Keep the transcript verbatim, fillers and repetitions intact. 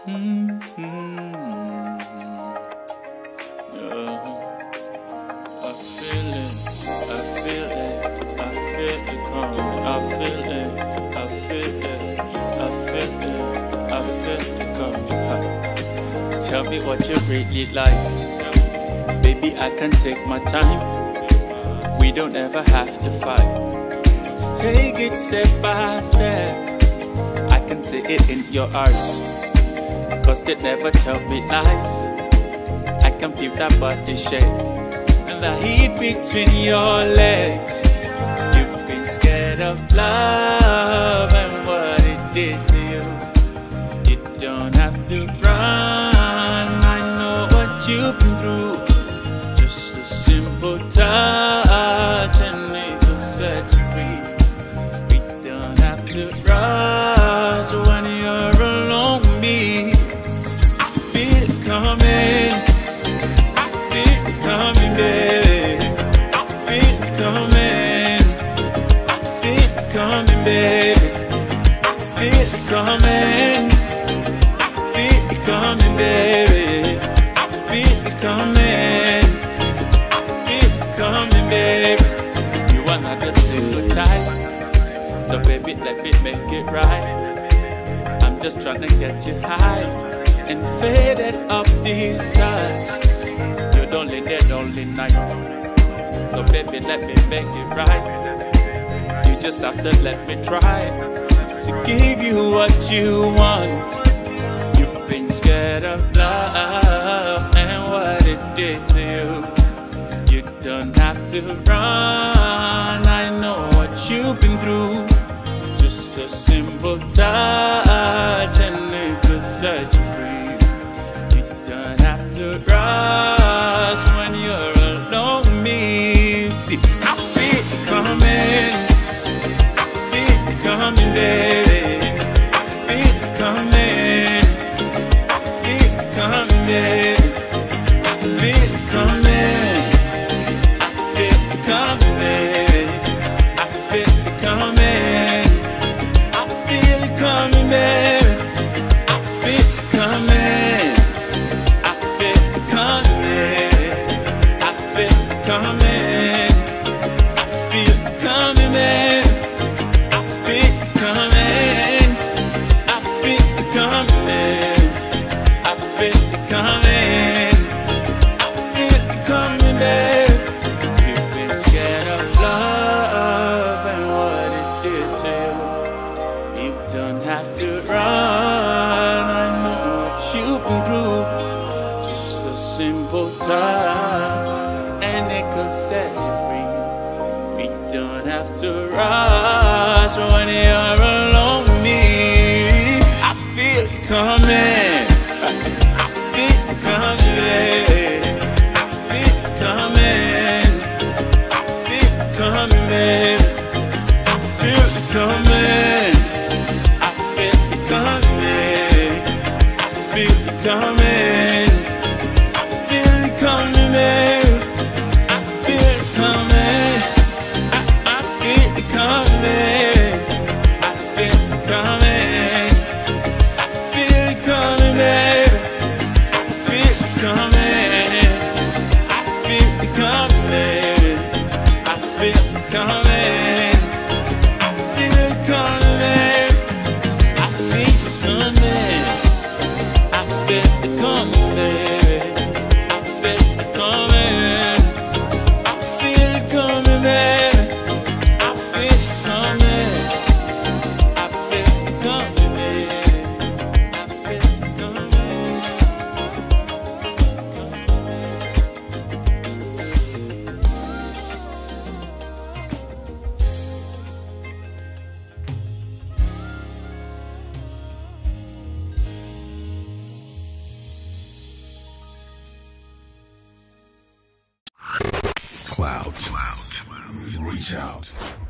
Mm-hmm. Uh, I feel it, I feel it, I feel it coming. I feel it, I feel it, I feel it, I feel it coming. Huh. Tell me what you really like. Baby, I can take my time. We don't ever have to fight. Just take it step by step. I can see it in your eyes, cause they never tell me lies. I can feel that body shake and the heat between your legs. You've been scared of love and what it did to you. You don't have to run, I know what you've been through. Just a simple touch and it will set you free. We don't have to rush when you're alone with me. I feel it coming, I feel it coming, baby. I feel it coming, I feel it coming, baby. I feel it coming, I feel it coming, baby. I feel it coming, I feel it coming, baby. You are not the single type, so baby let me make it right. I'm just trying to get you high and faded off this touch. You're the only day, the only night, so baby let me make it right. You just have to let me try to give you what you want. You've been scared of love and what it did to you. You don't have to run, I know what you've been through. Just a simple touch and it will set you free. You don't have to rush when you're alone with me. See, I feel it coming, I feel it coming, baby. I feel it coming, I feel it coming, baby. I feel it coming, I feel it coming, baby. I feel it coming, I feel it coming, baby. I feel it coming, I feel it coming, I feel it coming, I feel it coming, baby. I feel it coming, I feel it coming, I feel it coming, I feel it coming, baby. You've been scared of love and what it did to you. You don't have to run, I know what you've been through. Just a simple touch and it could set you free. We don't have to rush when you're alone with me. I feel it coming, I feel it coming, baby. I feel it coming, I feel it coming, baby. I feel it coming, I feel it coming, I feel it coming, I feel it coming, baby. I feel it coming, I, I feel it coming, I feel it coming, I feel it coming, baby. I feel it coming, I feel it coming, baby. I feel it coming, I feel it coming, baby. I feel it coming, I feel it coming, baby. I feel it coming, I feel it coming, baby. I feel it coming, I feel it coming, baby. I feel it coming. Cloud. Cloud. Reach out.